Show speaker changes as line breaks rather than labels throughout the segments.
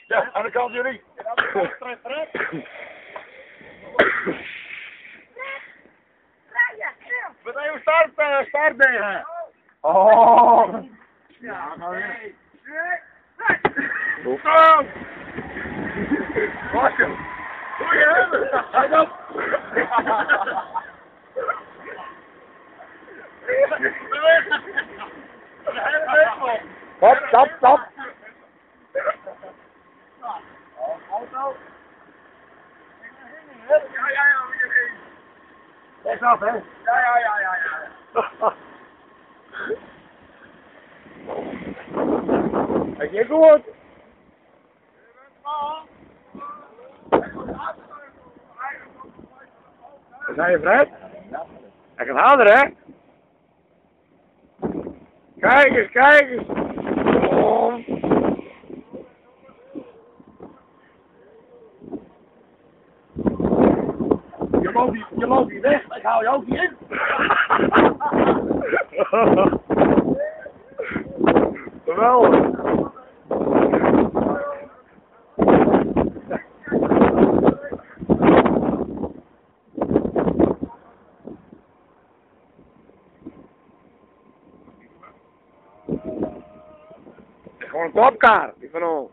Ja, aan de kant jullie. Wat even start tegen.
Oh!
Ja, ga weer.
Oep.
Wacht hem. Goeie hebben. Hij op.
Stop, stop, stop!
Auto. Ja. Echt af, hè? Ja.
Heb je gehoord? Zijn je Fred? Hij gaat harder, hè? Kijk eens! Oh.
Je loopt hier weg, ik hou je ook niet in.
Geweldig! Gewoon een kopkaart, die van ons.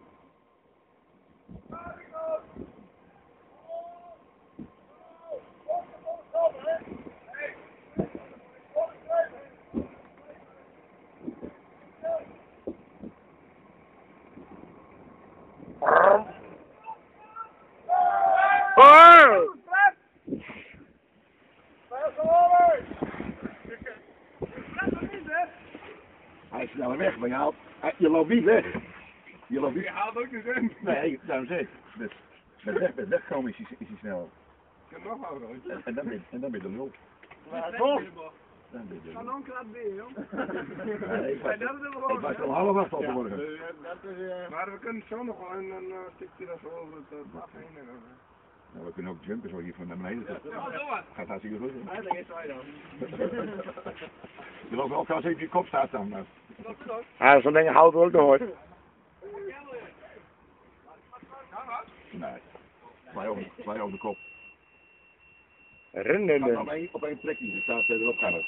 Oh!
Hij is sneller weg, maar je loopt niet weg. Je loopt niet.
Je haalt ook niet in.
Nee, daarom zeg ik. Dus met wegkomen is hij sneller.
Ik kan nog houden.
En dan ben je de lul.
Maar
toch? Dan ben je de
Ga
lul.
dan klaar weer, joh.
Nee, ik was al half acht al vanmorgen.
Maar we kunnen zo nog wel en dan tikt hij dat zo over het dak heen.
Nou, we kunnen ook jumpen zo hier van naar beneden.
Ja, doe maar.
Gaat hartstikke goed. Hè?
Dat is waar dan.
Je loopt ook als je op je kop staat dan. Maar.
Ja, zo'n ding houdt ook nooit.
Nee. Zwaai over de kop.
Rennen.
Op één plekje, er staat erop gaan het.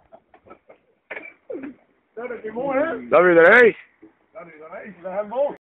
Dat is mooi, hè?
Dat weer er eens.
Dat is dan eens. We hebben